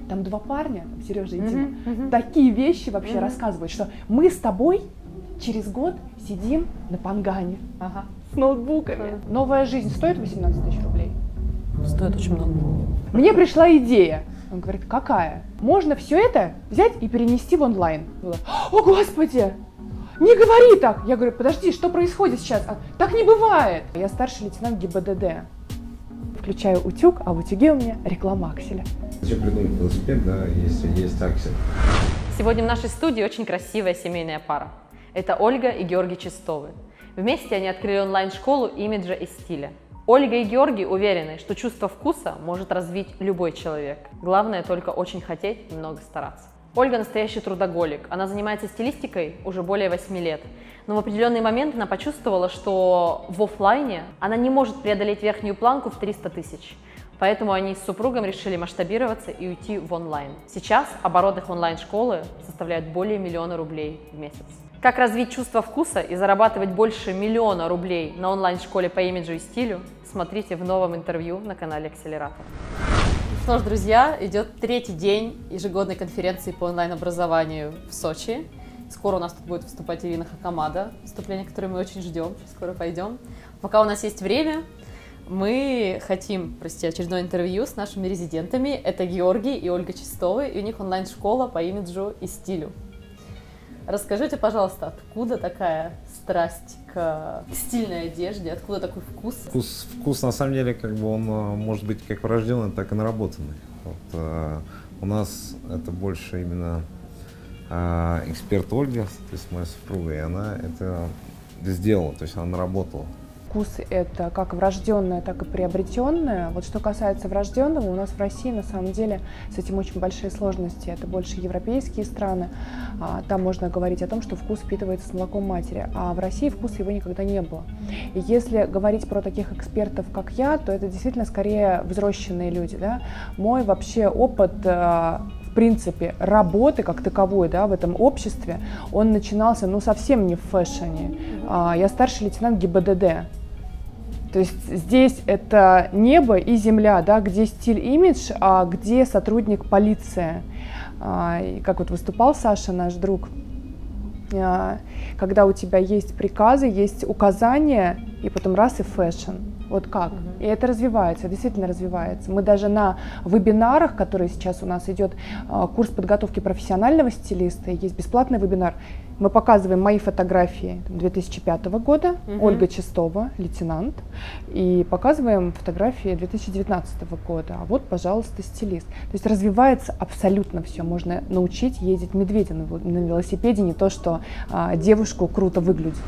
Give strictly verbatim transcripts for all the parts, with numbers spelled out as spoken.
Там два парня, Сережа и Дима, Mm-hmm. Mm-hmm. такие вещи вообще Mm-hmm. рассказывают, что мы с тобой через год сидим на Пангане Ага. с ноутбуками. Uh-huh. Новая жизнь стоит восемнадцать тысяч рублей? Стоит очень много. Мне пришла идея. Он говорит, какая? Можно все это взять и перенести в онлайн. О, Господи! Не говори так! Я говорю, подожди, что происходит сейчас? А, так не бывает! Я старший лейтенант ГИБДД. Включаю утюг, а в утюге у меня реклама акселя. Зачем придумать велосипед, да, если есть аксель? Сегодня в нашей студии очень красивая семейная пара. Это Ольга и Георгий Чистовы. Вместе они открыли онлайн-школу имиджа и стиля. Ольга и Георгий уверены, что чувство вкуса может развить любой человек. Главное только очень хотеть и много стараться. Ольга настоящий трудоголик. Она занимается стилистикой уже более восьми лет. Но в определенный момент она почувствовала, что в офлайне она не может преодолеть верхнюю планку в триста тысяч. Поэтому они с супругом решили масштабироваться и уйти в онлайн. Сейчас оборот их онлайн-школы составляет более миллиона рублей в месяц. Как развить чувство вкуса и зарабатывать больше миллиона рублей на онлайн-школе по имиджу и стилю, смотрите в новом интервью на канале Акселератор. Что ж, друзья, идет третий день ежегодной конференции по онлайн-образованию в Сочи. Скоро у нас тут будет выступать Ирина Хакамада, выступление, которое мы очень ждем, скоро пойдем. Пока у нас есть время, мы хотим провести очередное интервью с нашими резидентами. Это Георгий и Ольга Чистовы, и у них онлайн-школа по имиджу и стилю. Расскажите, пожалуйста, откуда такая страсть к стильной одежде, откуда такой вкус? Вкус, вкус на самом деле, как бы он может быть как врожденный, так и наработанный. Вот, э, у нас это больше именно э, эксперт Ольга, то есть моя супруга, и она это сделала, то есть она наработала. Вкус – это как врожденное, так и приобретенное. Вот что касается врожденного, у нас в России на самом деле с этим очень большие сложности. Это больше европейские страны. Там можно говорить о том, что вкус впитывается с молоком матери, а в России вкуса его никогда не было. И если говорить про таких экспертов, как я, то это действительно скорее взросленные люди. Да? Мой вообще опыт, в принципе, работы как таковой, да, в этом обществе, он начинался ну, совсем не в фэшне. Я старший лейтенант ГИБДД. То есть здесь это небо и земля, да, где стиль-имидж, а где сотрудник полиции. А, и как вот выступал Саша, наш друг, а, когда у тебя есть приказы, есть указания, и потом раз и фэшн. Вот как. И это развивается, действительно развивается. Мы даже на вебинарах, которые сейчас у нас идет, курс подготовки профессионального стилиста, есть бесплатный вебинар, мы показываем мои фотографии две тысячи пятого года, угу. Ольга Чистова, лейтенант, и показываем фотографии две тысячи девятнадцатого года. А вот, пожалуйста, стилист. То есть развивается абсолютно все. Можно научить ездить медведя на, на велосипеде, не то, что а, девушку круто выглядит.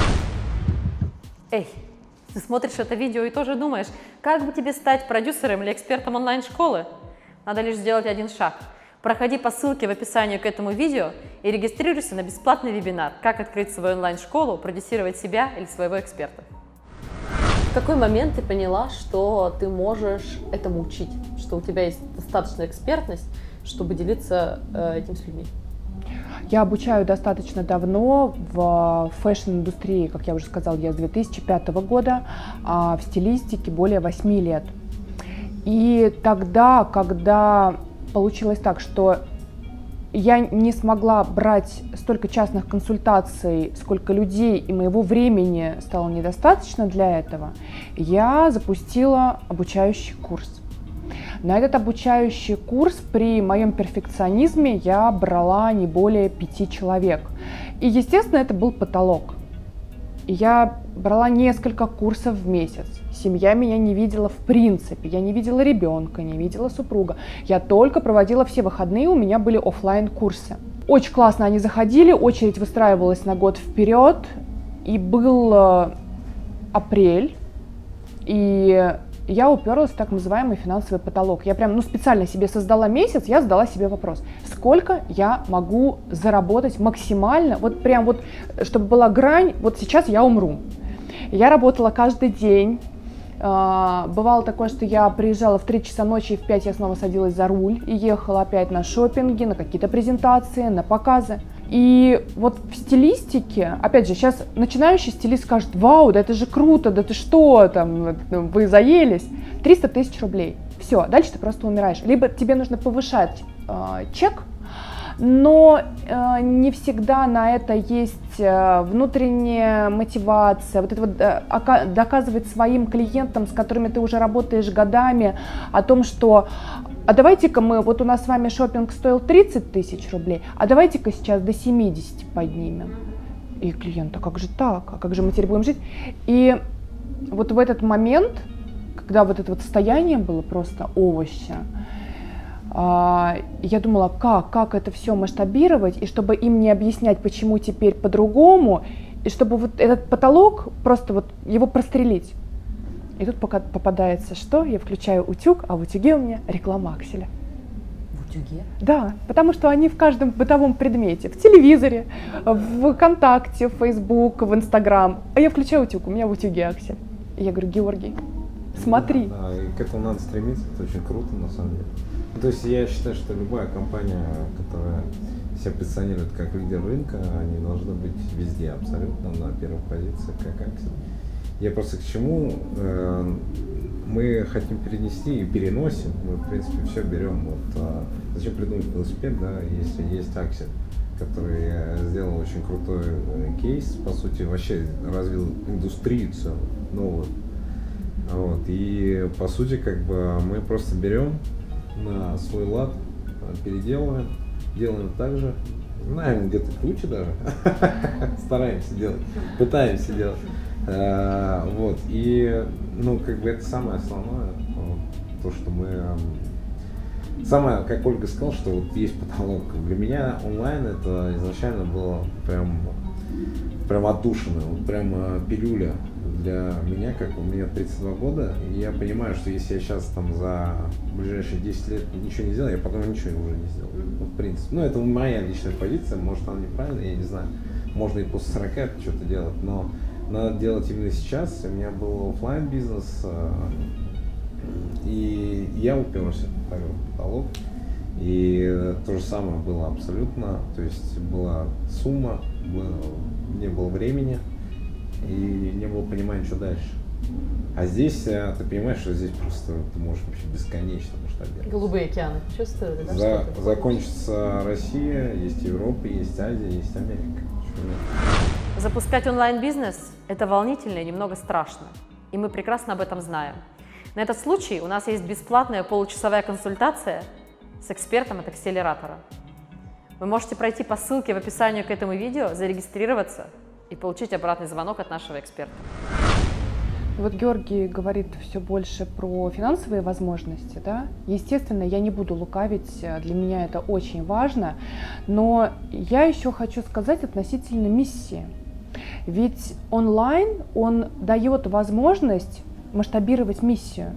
Эй! Ты смотришь это видео и тоже думаешь, как бы тебе стать продюсером или экспертом онлайн-школы? Надо лишь сделать один шаг. Проходи по ссылке в описании к этому видео и регистрируйся на бесплатный вебинар «Как открыть свою онлайн-школу, продюсировать себя или своего эксперта». В какой момент ты поняла, что ты можешь этому учить, что у тебя есть достаточная экспертность, чтобы делиться э, этим с людьми? Я обучаю достаточно давно в фэшн-индустрии, как я уже сказала, я с две тысячи пятого года, а в стилистике более восьми лет. И тогда, когда получилось так, что я не смогла брать столько частных консультаций, сколько людей, и моего времени стало недостаточно для этого, я запустила обучающий курс. На этот обучающий курс при моем перфекционизме я брала не более пяти человек. И, естественно, это был потолок. Я брала несколько курсов в месяц. Семья меня не видела в принципе. Я не видела ребенка, не видела супруга. Я только проводила все выходные, у меня были офлайн курсы. Очень классно они заходили, очередь выстраивалась на год вперед. И был апрель, и я уперлась в так называемый финансовый потолок. Я прям ну, специально себе создала месяц, я задала себе вопрос, сколько я могу заработать максимально, вот прям вот, чтобы была грань, вот сейчас я умру. Я работала каждый день. Бывало такое, что я приезжала в три часа ночи, и в пять я снова садилась за руль и ехала опять на шопинги, на какие-то презентации, на показы. И вот в стилистике, опять же, сейчас начинающий стилист скажет: вау, да это же круто, да ты что, там, вы заелись. триста тысяч рублей. все, дальше ты просто умираешь. Либо тебе нужно повышать э, чек, но э, не всегда на это есть э, внутренняя мотивация, вот это вот э, доказывать своим клиентам, с которыми ты уже работаешь годами, о том, что а давайте-ка мы, вот у нас с вами шопинг стоил тридцать тысяч рублей, а давайте-ка сейчас до семидесяти поднимем. И клиент, а как же так, а как же мы теперь будем жить? И вот в этот момент, когда вот это вот состояние было просто овоща, я думала, как, как это все масштабировать, и чтобы им не объяснять, почему теперь по-другому, и чтобы вот этот потолок, просто вот его прострелить. И тут пока попадается что? Я включаю утюг, а в утюге у меня реклама акселя. В утюге? Да, потому что они в каждом бытовом предмете, в телевизоре, в ВКонтакте, в Фейсбук, в Инстаграм. А я включаю утюг, у меня в утюге аксель. И я говорю, Георгий, смотри. Да, да, и к этому надо стремиться, это очень круто на самом деле. То есть я считаю, что любая компания, которая себя позиционирует как лидер рынка, они должны быть везде абсолютно на первой позиции, как аксель. Я просто к чему э, мы хотим перенести и переносим, мы в принципе все берем. Вот, а зачем придумать велосипед, да, если есть аксель, который сделал очень крутой кейс, по сути вообще развил индустрию целую, новую. Вот, и по сути как бы мы просто берем на свой лад, переделываем, делаем так же, знаем где-то круче даже, стараемся делать, пытаемся делать. Uh, вот, и, ну, как бы это самое основное, вот, то, что мы, самое, как Ольга сказала, что вот есть потолок. Для меня онлайн это изначально было прям, прям отдушина, вот прям пилюля для меня, как у меня тридцать два года, и я понимаю, что если я сейчас там за ближайшие десять лет ничего не сделаю, я потом ничего уже не сделаю, ну, в принципе. Ну, это моя личная позиция, может она неправильная, я не знаю, можно и после сорока что-то делать, но надо делать именно сейчас. У меня был офлайн бизнес, и я уперся в потолок. И то же самое было абсолютно. То есть была сумма, не было времени и не было понимания, что дальше. А здесь ты понимаешь, что здесь просто ты можешь вообще бесконечно масштабировать. Голубые океаны. Чувствовали, да? За, закончится Россия, есть Европа, есть Азия, есть Америка. Запускать онлайн-бизнес – это волнительно и немного страшно, и мы прекрасно об этом знаем. На этот случай у нас есть бесплатная получасовая консультация с экспертом от акселератора. Вы можете пройти по ссылке в описании к этому видео, зарегистрироваться и получить обратный звонок от нашего эксперта. Вот Георгий говорит все больше про финансовые возможности, да? Естественно, я не буду лукавить, для меня это очень важно, но я еще хочу сказать относительно миссии. Ведь онлайн, он дает возможность масштабировать миссию.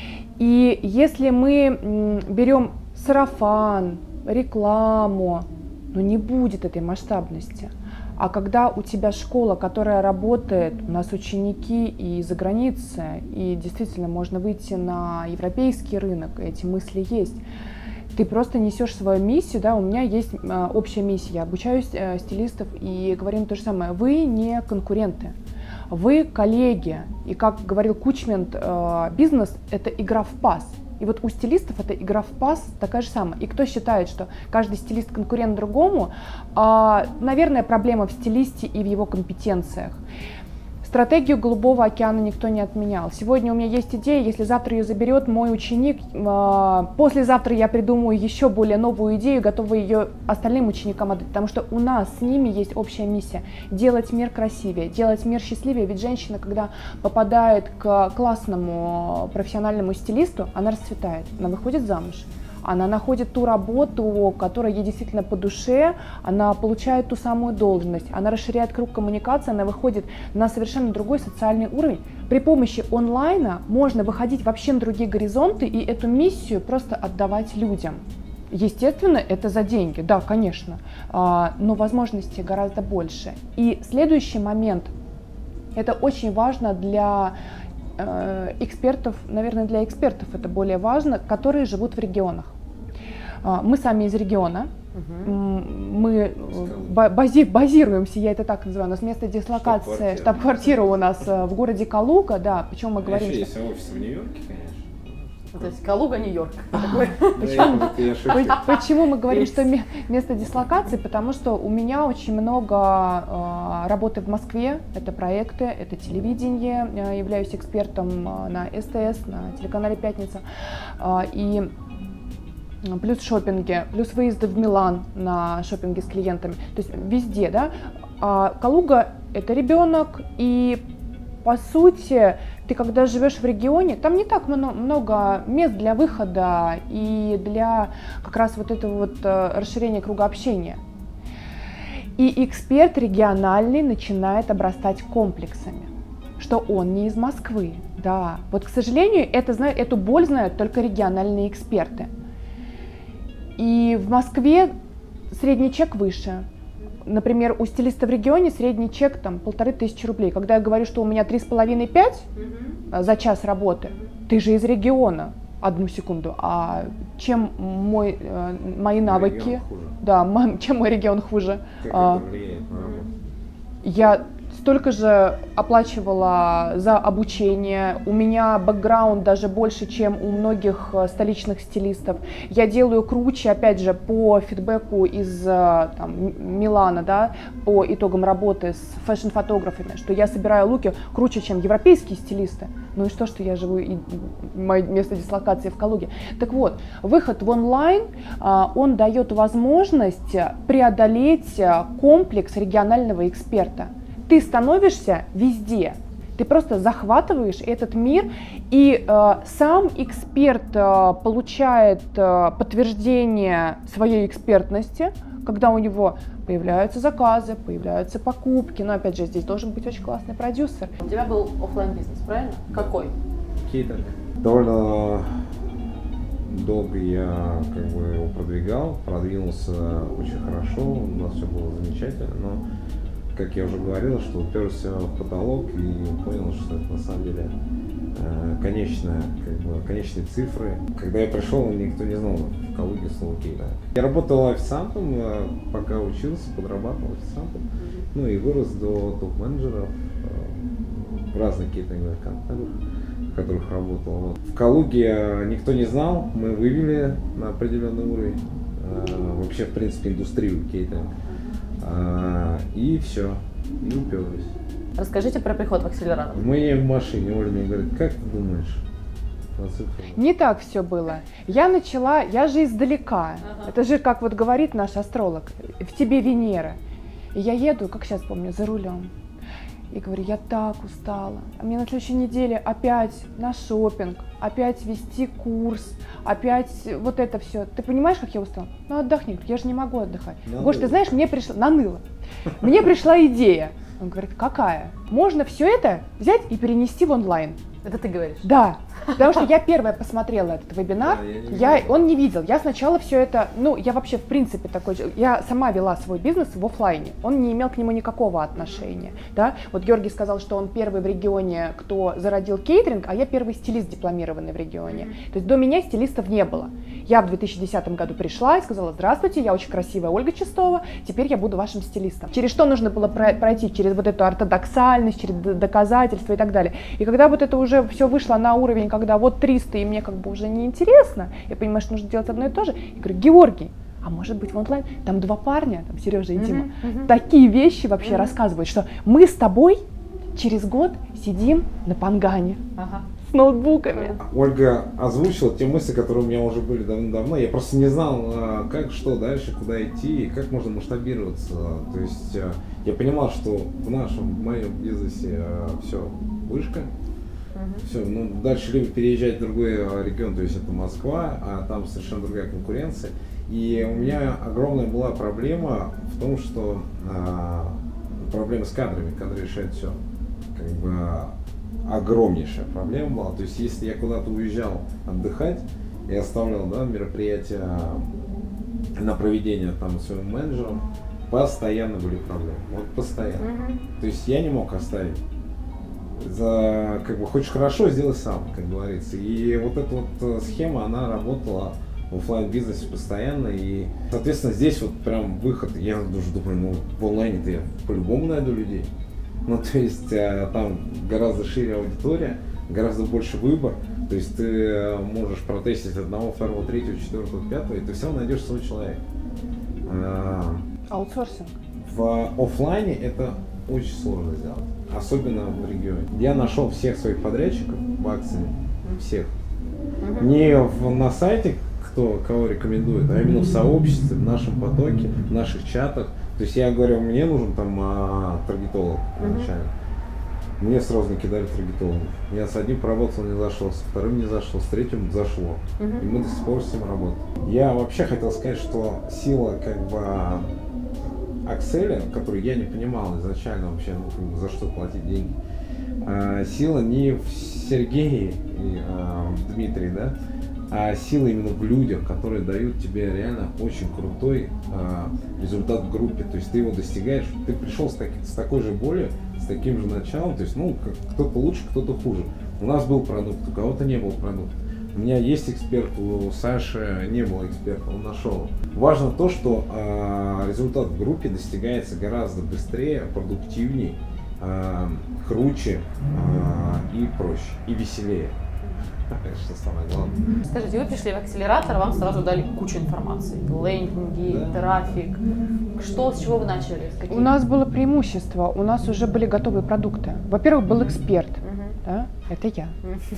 И если мы берем сарафан, рекламу, ну не будет этой масштабности. А когда у тебя школа, которая работает, у нас ученики и за границей, и действительно можно выйти на европейский рынок, эти мысли есть, ты просто несешь свою миссию, да, у меня есть э, общая миссия, я обучаю э, стилистов и говорим то же самое, вы не конкуренты, вы коллеги, и как говорил Кучмент, э, бизнес – это игра в пас. И вот у стилистов это игра в пас такая же самая. И кто считает, что каждый стилист конкурент другому, э, наверное, проблема в стилисте и в его компетенциях. Стратегию Голубого океана никто не отменял. Сегодня у меня есть идея, если завтра ее заберет мой ученик, э, послезавтра я придумаю еще более новую идею, готова ее остальным ученикам отдать, потому что у нас с ними есть общая миссия – делать мир красивее, делать мир счастливее. Ведь женщина, когда попадает к классному профессиональному стилисту, она расцветает, она выходит замуж. Она находит ту работу, которая ей действительно по душе, она получает ту самую должность, она расширяет круг коммуникации, она выходит на совершенно другой социальный уровень. При помощи онлайна можно выходить вообще на другие горизонты и эту миссию просто отдавать людям. Естественно, это за деньги, да, конечно, но возможностей гораздо больше. И следующий момент, это очень важно для экспертов, наверное, для экспертов это более важно, которые живут в регионах. Мы сами из региона, угу. мы бази, базируемся, я это так называю, у нас место дислокации, штаб-квартира штаб у нас в городе Калуга, да, причем мы говорим, еще что... есть офис в Нью-Йорке, конечно. То есть Калуга, Нью-Йорк. Почему мы говорим, что место дислокации? Потому что у меня очень много работы в Москве. Это проекты, это телевидение. Я являюсь экспертом на СТС, на телеканале «Пятница». И плюс шопинги, плюс выезды в Милан на шопинги с клиентами. То есть везде, да. А Калуга – это ребенок, и по сути, ты когда живешь в регионе, там не так много мест для выхода и для как раз вот этого вот расширения круга общения. И эксперт региональный начинает обрастать комплексами, что он не из Москвы. Да, вот, к сожалению, это, эту боль знают только региональные эксперты. И в Москве средний чек выше. Например, у стилиста в регионе средний чек там полторы тысячи рублей. Когда я говорю, что у меня три с половиной — пять mm-hmm. за час работы, ты же из региона. Одну секунду. А чем мой, э, мои навыки? Да, чем мой регион хуже? Как а, это влияет на работу? Я столько же оплачивала за обучение, у меня бэкграунд даже больше, чем у многих столичных стилистов. Я делаю круче, опять же, по фидбэку из там, Милана, да, по итогам работы с фэшн-фотографами, что я собираю луки круче, чем европейские стилисты. Ну и что, что я живу, и мое место дислокации в Калуге. Так вот, выход в онлайн, он дает возможность преодолеть комплекс регионального эксперта. Ты становишься везде, ты просто захватываешь этот мир, и э, сам эксперт э, получает э, подтверждение своей экспертности, когда у него появляются заказы, появляются покупки. Но опять же, здесь должен быть очень классный продюсер. У тебя был офлайн бизнес, правильно? Какой? Кейтеринг. Довольно долго я как бы его продвигал, продвинулся очень хорошо, у нас все было замечательно, но как я уже говорил, что уперся в потолок и понял, что это на самом деле э, конечная, как бы, конечные цифры. Когда я пришел, никто не знал в Калуге слова кейтеринг. Я работал официантом, пока учился, подрабатывал официантом, ну и вырос до топ-менеджеров э, в разных кейтеринговых компаниях, в которых работал. Вот. В Калуге никто не знал, мы вывели на определенный уровень э, вообще, в принципе, индустрию кейтеринга. А, и все, и уперлись. Расскажите про приход в акселератор. В моей машине Оля мне говорит, как ты думаешь? Не так все было. Я начала, я же издалека. Ага. Это же, как вот говорит наш астролог, в тебе Венера. И я еду, как сейчас помню, за рулем. И говорю, я так устала. А мне на следующей неделе опять на шопинг, опять вести курс, опять вот это все. Ты понимаешь, как я устала? Ну отдохни. Я же не могу отдыхать. Гош, ты знаешь, мне пришла, наныло. Мне пришла идея. Он говорит, какая? Можно все это взять и перенести в онлайн. Это ты говоришь? Да. Потому что я первая посмотрела этот вебинар, да, я не я, он не видел. Я сначала все это, ну, я вообще в принципе такой, я сама вела свой бизнес в офлайне, он не имел к нему никакого отношения, да. Вот Георгий сказал, что он первый в регионе, кто зародил кейтеринг, а я первый стилист дипломированный в регионе. Mm-hmm. То есть до меня стилистов не было. Я в две тысячи десятом году пришла и сказала, здравствуйте, я очень красивая Ольга Чистова, теперь я буду вашим стилистом. Через что нужно было пройти? Через вот эту ортодоксальность, через доказательства и так далее. И когда вот это уже все вышло на уровень, когда вот триста, и мне как бы уже неинтересно, я понимаю, что нужно делать одно и то же, я говорю, Георгий, а может быть в онлайн, там два парня, там Сережа и Дима, uh-huh, uh-huh. такие вещи вообще uh-huh. рассказывают, что мы с тобой через год сидим на Пангане uh-huh. с ноутбуками. Ольга озвучила те мысли, которые у меня уже были давно-давно, я просто не знал, как, что дальше, куда идти, и как можно масштабироваться. То есть я понимал, что в нашем, в моем бизнесе все вышка. Все, ну дальше либо переезжать в другой регион, то есть это Москва, а там совершенно другая конкуренция. И у меня огромная была проблема в том, что а, проблема с кадрами, кадры решают все. Как бы огромнейшая проблема была. То есть если я куда-то уезжал отдыхать и оставлял, да, мероприятия на проведение там своим менеджером, постоянно были проблемы. Вот постоянно. Mm-hmm. То есть я не мог оставить. За, как бы, хочешь хорошо, сделай сам, как говорится. И вот эта вот схема, она работала в офлайн-бизнесе постоянно. И, соответственно, здесь вот прям выход. Я даже думаю, ну, в онлайне-то я по-любому найду людей. Ну, то есть, там гораздо шире аудитория, гораздо больше выбор. То есть ты можешь протестить одного, второго, третьего, четвертого, пятого, и ты все равно найдешь свой человек. Аутсорсинг. В офлайне это очень сложно сделать, особенно в регионе. Я нашел всех своих подрядчиков в акции, всех. Не в, на сайте, кто кого рекомендует, а именно в сообществе, в нашем потоке, в наших чатах. То есть я говорю, мне нужен там а, таргетолог изначально. Мне сразу накидали таргетологов. Я с одним поработал, не зашел, со вторым не зашел, с третьим зашло. И мы до сих пор с ним работаем. Я вообще хотел сказать, что сила как бы Акселя, который я не понимал изначально вообще, ну, за что платить деньги, а, сила не в Сергее и а, в Дмитрии, да, а сила именно в людях, которые дают тебе реально очень крутой а, результат в группе. То есть ты его достигаешь, ты пришел с, таки, с такой же болью, с таким же началом, то есть, ну, кто-то лучше, кто-то хуже. У нас был продукт, у кого-то не был продукта. У меня есть эксперт, у Саши не было эксперта, он нашел. Важно то, что э, результат в группе достигается гораздо быстрее, продуктивнее, э, круче э, и проще, и веселее. Что самое главное. Скажите, вы пришли в акселератор, вам сразу дали кучу информации. Лендинги, да. Трафик. Что, с чего вы начали? С у нас было преимущество, у нас уже были готовые продукты. Во-первых, был эксперт, uh-huh. да? Это я.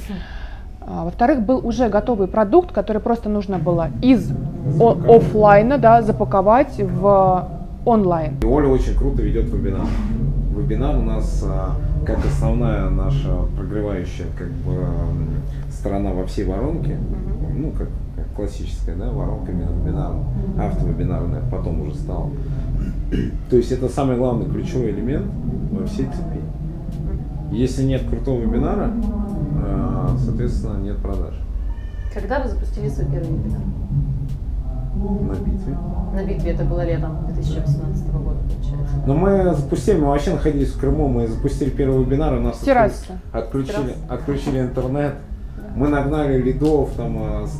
А, во-вторых, был уже готовый продукт, который просто нужно было из о- офлайна, да, запаковать в онлайн. И Оля очень круто ведет вебинар. Вебинар у нас как основная наша прогревающая как бы сторона во всей воронке, mm-hmm. ну как, как классическая, да, воронка вебинарная, автовебинарная, потом уже стала. То есть это самый главный ключевой элемент во всей цепи. Если нет крутого вебинара, соответственно, нет продаж. Когда вы запустили свой первый вебинар? На битве. На битве это было летом две тысячи восемнадцатого года, получается. Но мы запустили, мы вообще находились в Крыму, мы запустили первый вебинар, у нас отключили, отключили интернет, мы нагнали лидов, там,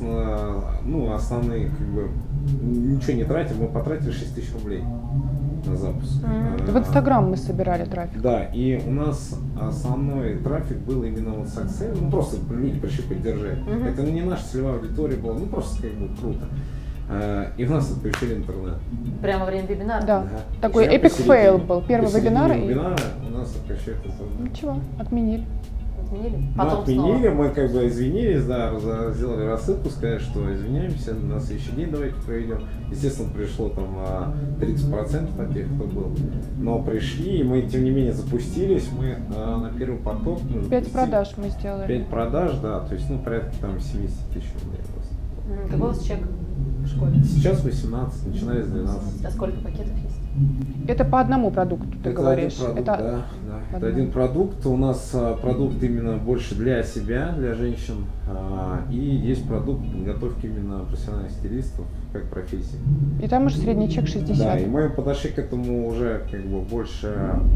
ну, основные, как бы, ничего не тратим, мы потратили шесть тысяч рублей на запуск. Mm-hmm. В Инстаграм мы собирали трафик. Да, и у нас основной трафик был именно вот с Аксель, ну просто люди пришли поддержать. Mm-hmm. Это не наша целевая аудитория была, ну просто как бы круто. И у нас отключили интернет. Прямо во время вебинара? Да. да. Такой эпик фейл был. Первый вебинар. И... вебинара у нас отключили интернет. Ничего, отменили. Отменили? Потом мы отменили, снова. Мы как бы извинились, да, сделали рассылку, сказали, что извиняемся, на следующий день давайте проведем. Естественно, пришло там тридцать процентов от тех, кто был. Но пришли, и мы, тем не менее, запустились. Мы на первый поток... Пять продаж мы сделали. Пять продаж, да, то есть, ну, порядка там семьдесят тысяч рублей просто. Какой у вас чек в школе? Сейчас восемнадцать, начиная с двенадцати. А сколько пакетов есть? Это по одному продукту, ты это говоришь? Один продукт, это да, да. Это один продукт. У нас а, продукт именно больше для себя, для женщин. А, и есть продукт подготовки именно профессиональных стилистов, как профессии. И там уже средний чек шестьдесят. Да, и мы подошли к этому уже как бы больше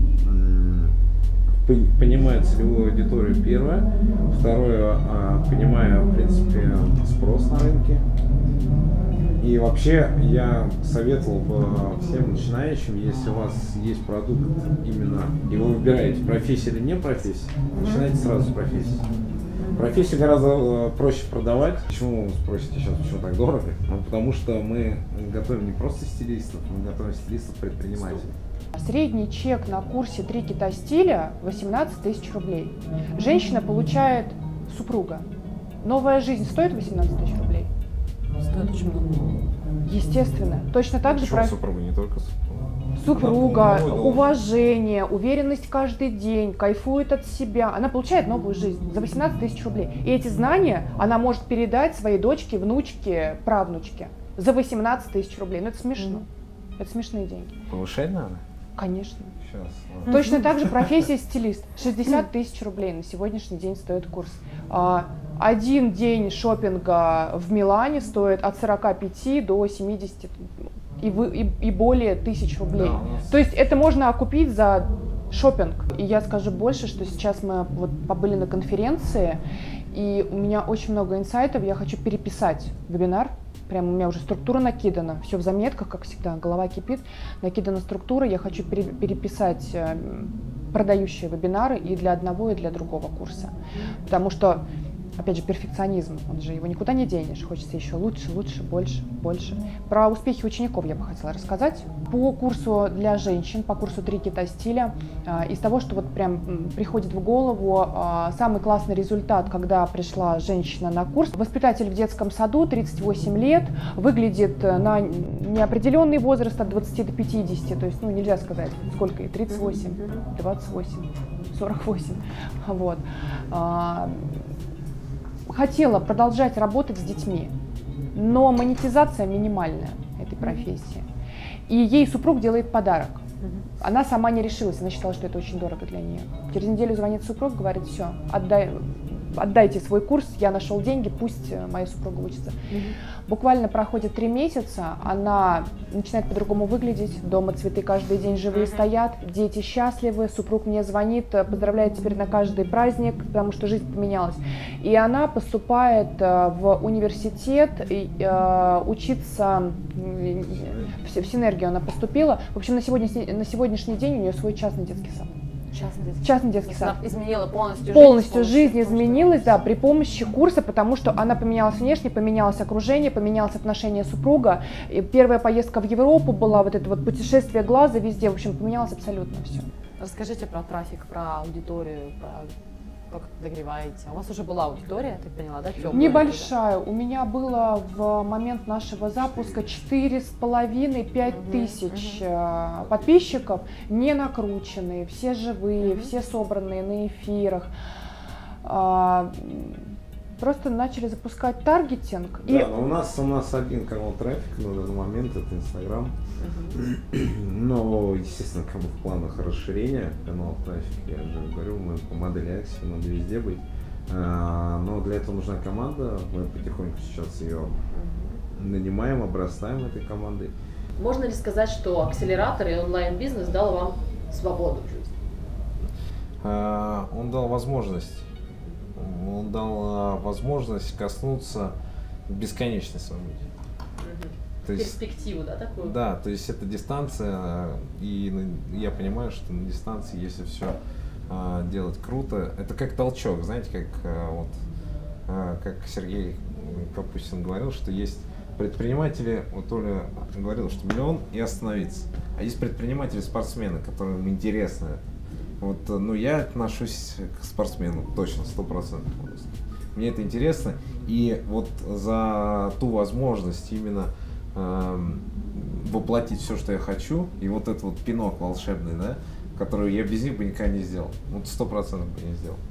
понимая целевую аудиторию, первое. Второе, а, понимая, в принципе, спрос на рынке. И вообще я советовал бы всем начинающим, если у вас есть продукт именно, и вы выбираете профессию или не профессию, начинайте сразу с профессии. Профессию гораздо проще продавать. Почему вы спросите сейчас, почему так дорого? Ну, потому что мы готовим не просто стилистов, мы готовим стилистов-предпринимателей. Средний чек на курсе «Три кита стиля» восемнадцать тысяч рублей. Женщина получает супруга. Новая жизнь стоит восемнадцать тысяч рублей? Стоит очень много. Естественно. Точно так же... Про... супруга, не только супруга. Супруга, уважение, уверенность каждый день, кайфует от себя. Она получает новую жизнь за восемнадцать тысяч рублей. И эти знания она может передать своей дочке, внучке, правнучке за восемнадцать тысяч рублей. Ну это смешно. Mm. Это смешные деньги. Повышать надо? Конечно. Сейчас, точно так же профессия стилист. шестьдесят тысяч рублей на сегодняшний день стоит курс. Один день шопинга в Милане стоит от сорока пяти до семидесяти и, вы, и, и более тысяч рублей. Да, нас... То есть это можно окупить за шопинг. И я скажу больше, что сейчас мы вот побыли на конференции, и у меня очень много инсайтов. Я хочу переписать вебинар Прям у меня уже структура накидана, все в заметках, как всегда, голова кипит, накидана структура, я хочу пере, переписать продающие вебинары и для одного, и для другого курса, потому что, опять же, перфекционизм, он же его никуда не денешь, хочется еще лучше, лучше, больше, больше. Про успехи учеников я бы хотела рассказать. По курсу для женщин, по курсу «Три кита стиля», из того, что вот прям приходит в голову, самый классный результат, когда пришла женщина на курс. Воспитатель в детском саду, тридцать восемь лет, выглядит на неопределенный возраст от двадцати до пятидесяти, то есть, ну, нельзя сказать, сколько ей, тридцать восемь, двадцать восемь, сорок восемь, вот. Хотела продолжать работать с детьми, но монетизация минимальная этой профессии. И ей супруг делает подарок. Она сама не решилась, она считала, что это очень дорого для нее. Через неделю звонит супруг, говорит: все, отдай, отдайте свой курс, я нашел деньги, пусть моя супруга учится. Mm-hmm. Буквально проходит три месяца, она начинает по-другому выглядеть, дома цветы каждый день живые mm-hmm. стоят, дети счастливы, супруг мне звонит, поздравляет теперь на каждый праздник, потому что жизнь поменялась. И она поступает в университет, и, э, учиться, в синергию она поступила. В общем, на сегодняшний, на сегодняшний день у нее свой частный детский сад. Частный детский, частный детский сад. Изменила полностью жизнь. Полностью жизнь изменилась, да, при помощи курса, потому что она поменялась внешне, поменялось окружение, поменялось отношение супруга. И первая поездка в Европу была, вот это вот путешествие глаза везде, в общем, поменялось абсолютно все. Расскажите про трафик, про аудиторию, про как догреваете. У вас уже была аудитория, я так поняла, да? Теплая, небольшая. У меня было в момент нашего запуска четыре с половиной — пять тысяч uh-huh. подписчиков, не накрученные, все живые, uh-huh. все собранные на эфирах. Просто начали запускать таргетинг. Да, и... но у нас, у нас один канал трафика на данный момент, это Инстаграм. Uh-huh. Но, естественно, как бы в планах расширения канала трафика, я же говорю, мы по модели Axie, надо везде быть. А, но для этого нужна команда, мы потихоньку сейчас ее uh-huh. нанимаем, обрастаем этой командой. Можно ли сказать, что акселератор и онлайн-бизнес дал вам свободу в жизни? А, он дал возможность. Он дал возможность коснуться бесконечной свободы. Угу. Перспективу, да, такую? Да, то есть это дистанция, и я понимаю, что на дистанции, если все а, делать круто, это как толчок, знаете, как а, вот, а, как Сергей Капустин говорил, что есть предприниматели, вот Оля говорила, что миллион и остановиться, а есть предприниматели-спортсмены, которым интересно это. Вот, ну, я отношусь к спортсмену точно, сто процентов. Мне это интересно, и вот за ту возможность именно э, воплотить все, что я хочу, и вот этот вот пинок волшебный, да, который я без них бы никогда не сделал, вот сто процентов бы не сделал.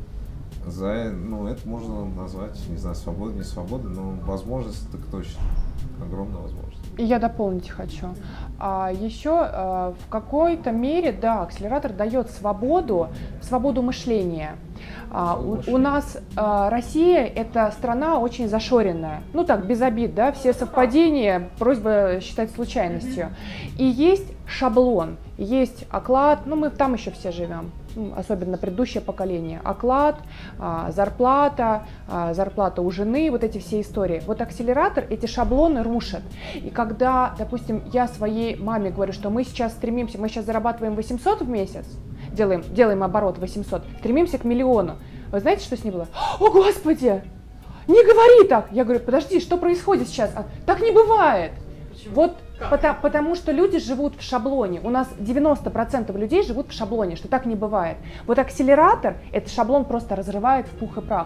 За, ну, это можно назвать, не знаю, свободой, не свободой, но возможность так точно, огромная возможность. И я дополнить хочу. А еще а, в какой-то мере, да, акселератор дает свободу, свободу мышления. А, у, у нас а, Россия – это страна очень зашоренная. Ну так, без обид, да, все совпадения, просьба считать случайностью. И есть шаблон, есть оклад, ну мы там еще все живем, особенно предыдущее поколение. Оклад, а, зарплата, а, зарплата у жены, вот эти все истории. Вот акселератор эти шаблоны рушит. И когда, допустим, я своей маме говорю, что мы сейчас стремимся, мы сейчас зарабатываем восемьсот в месяц, делаем, делаем оборот восемьсот, стремимся к миллиону. Вы знаете, что с ней было? О, Господи, не говори так! Я говорю, подожди, что происходит сейчас? А, так не бывает. Почему? Вот потому, потому что люди живут в шаблоне. У нас девяносто процентов людей живут в шаблоне, что так не бывает. Вот акселератор этот шаблон просто разрывает в пух и прах.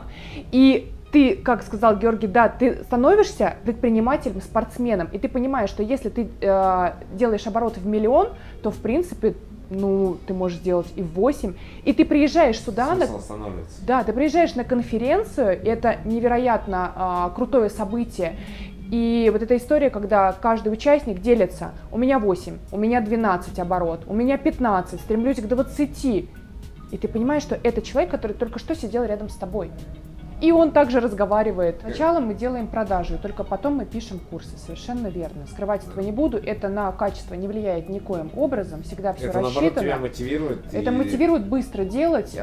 И ты, как сказал Георгий, да, ты становишься предпринимателем, спортсменом, и ты понимаешь, что если ты э, делаешь обороты в миллион, то в принципе, ну, ты можешь сделать и в восемь, и ты приезжаешь сюда, на, да, ты приезжаешь на конференцию, и это невероятно э, крутое событие. И вот эта история, когда каждый участник делится: у меня восемь, у меня двенадцать оборот, у меня пятнадцать, стремлюсь к двадцати. И ты понимаешь, что это человек, который только что сидел рядом с тобой. И он также разговаривает. Сначала мы делаем продажи, только потом мы пишем курсы. Совершенно верно. Скрывать этого не буду. Это на качество не влияет никоим образом. Всегда все это, рассчитано. Наоборот, тебя мотивирует. Это и... мотивирует быстро делать,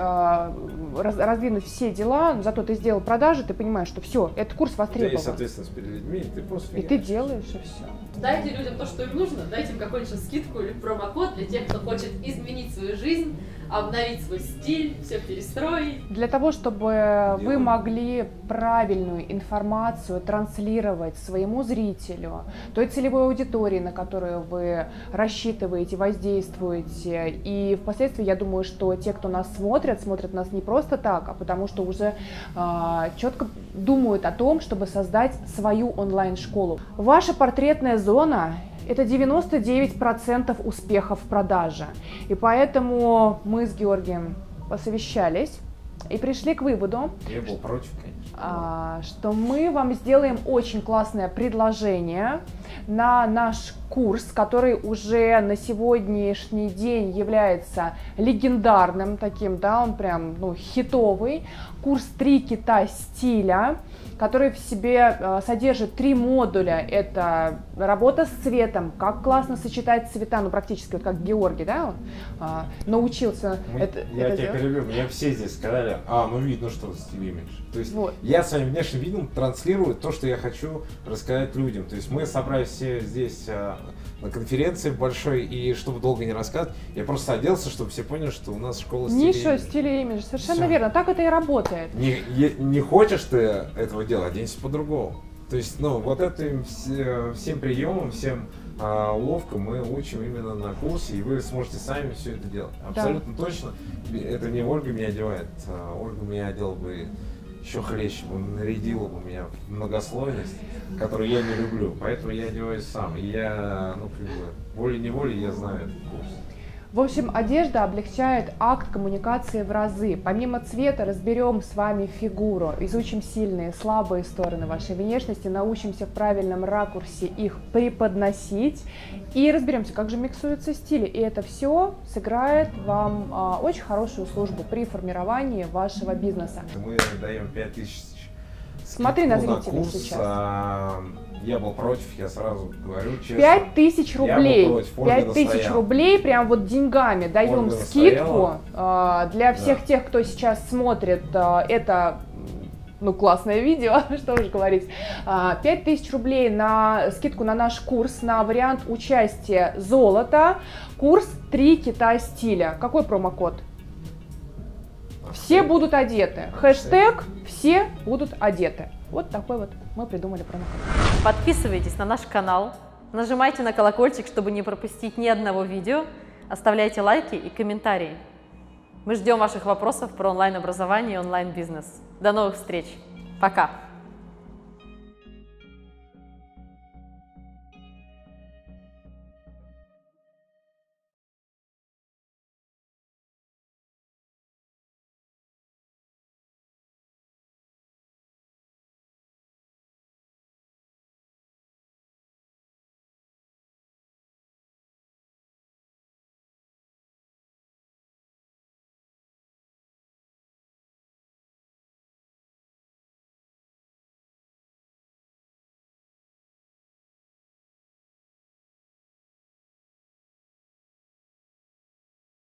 раздвинуть все дела. Зато ты сделал продажи, ты понимаешь, что все, этот курс востребован. У тебя есть ответственность перед людьми, и ты просто И ты делаешь, и все. Дайте людям то, что им нужно, дайте им какую-нибудь скидку или промокод для тех, кто хочет изменить свою жизнь, обновить свой стиль, все перестроить. Для того, чтобы Делаем. вы могли правильную информацию транслировать своему зрителю, той целевой аудитории, на которую вы рассчитываете, воздействуете. И впоследствии, я думаю, что те, кто нас смотрят, смотрят нас не просто так, а потому что уже э, четко думают о том, чтобы создать свою онлайн-школу. Ваша портретная зона – это девяносто девять процентов успеха в продаже. И поэтому мы с Георгием посовещались и пришли к выводу, Я был против, конечно. что мы вам сделаем очень классное предложение на наш курс, который уже на сегодняшний день является легендарным таким, да, он прям, ну, хитовый. Курс «Три кита стиля», который в себе э, содержит три модуля. Это работа с цветом, как классно сочетать цвета, ну практически вот как Георгий, да, он э, научился Мы, это, я это тебя делать. перебью, мне все здесь сказали, а, ну видно, что стиль имидж. То есть Вот. я своим внешним видом транслирую то, что я хочу рассказать людям. То есть мы собрались все здесь а, на конференции большой, и чтобы долго не рассказывать, я просто оделся, чтобы все поняли, что у нас школа стиля Ниша имидж. стиля имидж, совершенно Всё. верно, так это и работает. Не, е- не хочешь ты этого делать, оденься по-другому. То есть, ну, вот этим все- всем приемам, всем а, уловкам мы учим именно на курсе, и вы сможете сами все это делать. Абсолютно точно. Это не Ольга меня одевает, а Ольга меня одела бы еще хлеще, бы, нарядила бы меня в многослойность, которую я не люблю. Поэтому я одеваюсь сам. И я, ну, как бы, волей-неволей я знаю этот курс. В общем, одежда облегчает акт коммуникации в разы. Помимо цвета разберем с вами фигуру, изучим сильные, слабые стороны вашей внешности, научимся в правильном ракурсе их преподносить и разберемся, как же миксуются стили. И это все сыграет вам а, очень хорошую службу при формировании вашего бизнеса. Мы даем пять тысяч. Смотри на скидку зрителей курс, сейчас. А, я был против, я сразу говорю честно. Пять тысяч рублей, против, Ольга пять тысяч настояла. рублей, прям вот деньгами даем Ольга скидку настояла. э, для всех Да. тех, кто сейчас смотрит э, это, ну, классное видео, что уж говорить. А, пять тысяч рублей на скидку на наш курс, на вариант участия золото, курс «Три кита стиля». Какой промокод? Все будут одеты. Хэштег «Все будут одеты». Вот такой вот мы придумали промокод. Подписывайтесь на наш канал, нажимайте на колокольчик, чтобы не пропустить ни одного видео, оставляйте лайки и комментарии. Мы ждем ваших вопросов про онлайн-образование и онлайн-бизнес. До новых встреч. Пока!